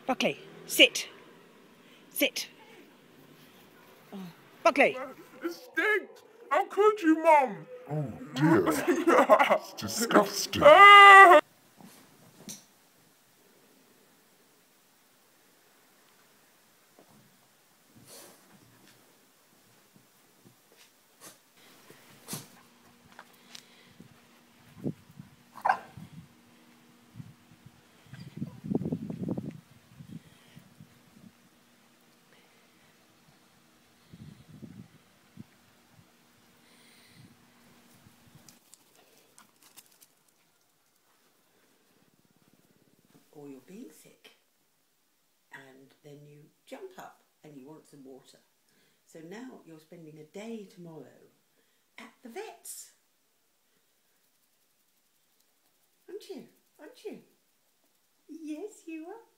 Buckley, sit. Sit. Oh, Buckley. It stinks! How could you, Mum? Oh dear, it's disgusting. Or you're being sick and then you jump up and you want some water. So now you're spending a day tomorrow at the vet's. Aren't you? Aren't you? Yes, you are.